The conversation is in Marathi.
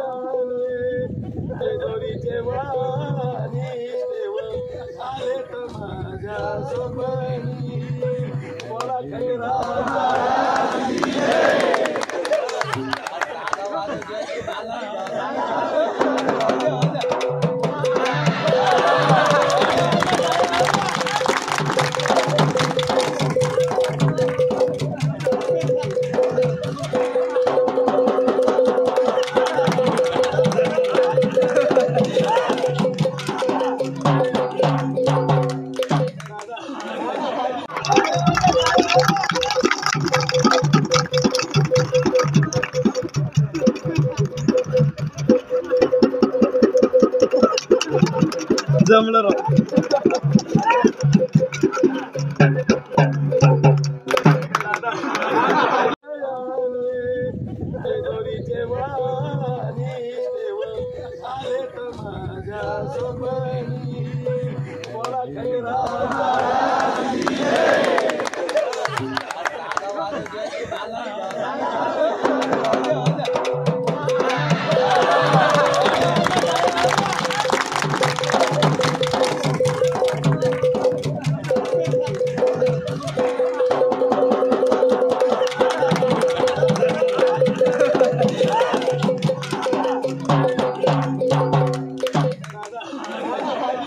दोरीचे वाणी देव आले तर माझ्या सोबती मला जमलं राव दोरीचे वाणी देव आले तर माझ्या सोबती